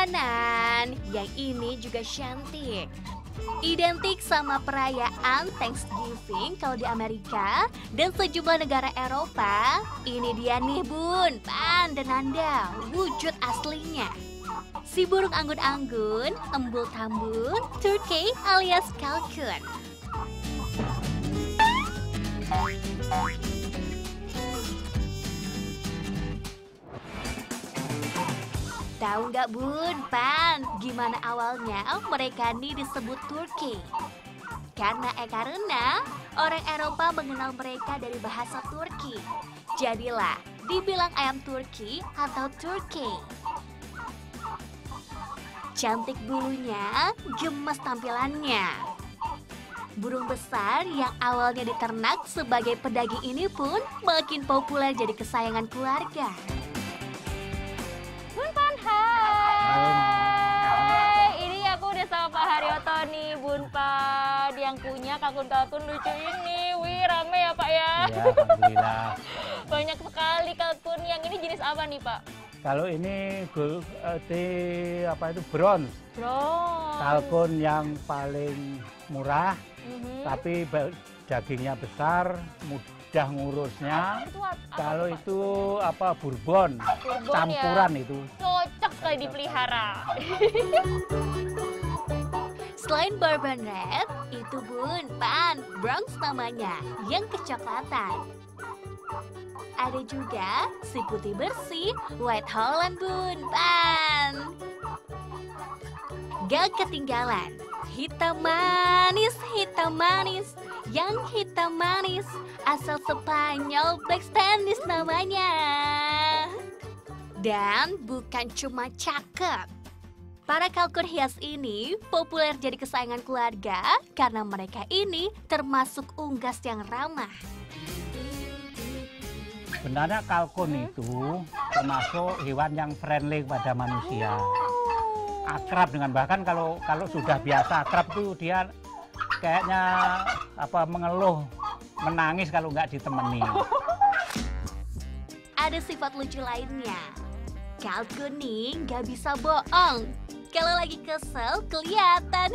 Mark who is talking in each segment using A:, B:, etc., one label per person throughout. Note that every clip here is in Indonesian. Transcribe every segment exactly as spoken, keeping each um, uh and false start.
A: makanan. Yang ini juga cantik. Identik sama perayaan Thanksgiving kalau di Amerika dan sejumlah negara Eropa. Ini dia nih Bun, Pan, dan Nanda, wujud aslinya. Si burung anggun-anggun, embul tambun, turkey alias kalkun. Tahu nggak Bun, Pan, gimana awalnya mereka nih disebut turkey? Karena eh karena orang Eropa mengenal mereka dari bahasa Turki. Jadilah dibilang ayam Turki atau turkey. Cantik bulunya, gemas tampilannya. Burung besar yang awalnya diternak sebagai pedaging ini pun makin populer jadi kesayangan keluarga.
B: Bun Pan, hai. Ini aku udah sama Pak Haryoto nih, Bun Pan, yang punya kalkun-kalkun lucu ini. Wih, rame ya Pak ya?
C: Iya, alhamdulillah.
B: Banyak sekali kalkun. Yang ini jenis apa nih Pak?
C: Kalau ini gold, eh, di apa itu bronze,
B: Bronze.
C: kalkun yang paling murah,
B: Mhm.
C: tapi ba- dagingnya besar, mudah ngurusnya.
B: Itu apa- apa
C: Kalau
B: tuh, Pak?
C: itu apa bourbon,
B: Bourbon
C: campuran
B: ya?
C: itu.
B: Cocok sekali dipelihara.
A: Selain bourbon red, itu Bun, Pan, Bronx namanya, yang kecoklatan. Ada juga si putih bersih, White Holland Bun, Pan. Gak ketinggalan, hitam manis, hitam manis, yang hitam manis, asal Spanyol Black Spanish namanya. Dan bukan cuma cakep. Para kalkun hias ini populer jadi kesayangan keluarga karena mereka ini termasuk unggas yang ramah.
C: Sebenarnya kalkun itu termasuk hewan yang friendly kepada manusia. Akrab dengan, bahkan kalau kalau sudah biasa akrab tuh dia kayaknya apa mengeluh, menangis kalau nggak ditemani.
A: Ada sifat lucu lainnya. Kalkun nih nggak bisa bohong. Kalau lagi kesel kelihatan.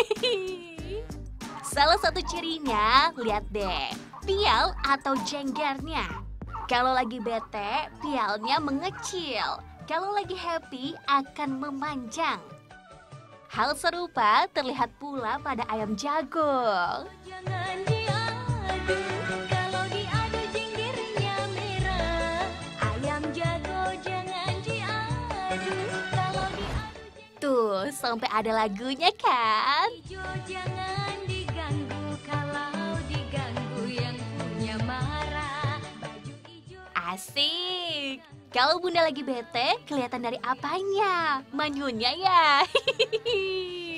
A: Salah satu cirinya, lihat deh, pial atau jenggernya. Kalau lagi bete, pialnya mengecil. Kalau lagi happy, akan memanjang. Hal serupa terlihat pula pada ayam jago.
D: Jangan diadu, kalau diadu jenggernya merah. Ayam jago jangan diadu, kalau diadu
A: Tuh, sampai ada lagunya kan?
D: hijau jangan diganggu, kalau diganggu yang punya marah. Baju hijau.
A: Asik. Kalau Bunda lagi bete, kelihatan dari apanya? Manyunnya ya.